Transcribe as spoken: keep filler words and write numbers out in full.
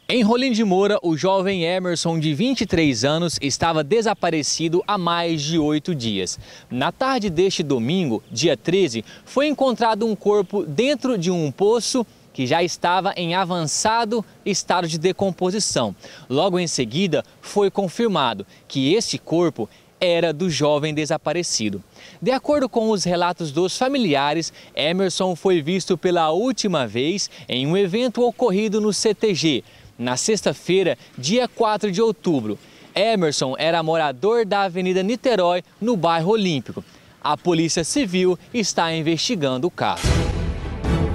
Em Rolim de Moura, o jovem Emerson, de vinte e três anos, estava desaparecido há mais de oito dias. Na tarde deste domingo, dia treze, foi encontrado um corpo dentro de um poço que já estava em avançado estado de decomposição. Logo em seguida, foi confirmado que este corpo era do jovem desaparecido. De acordo com os relatos dos familiares, Emerson foi visto pela última vez em um evento ocorrido no C T G, na sexta-feira, dia quatro de outubro. Emerson era morador da Avenida Niterói, no bairro Olímpico. A Polícia Civil está investigando o caso.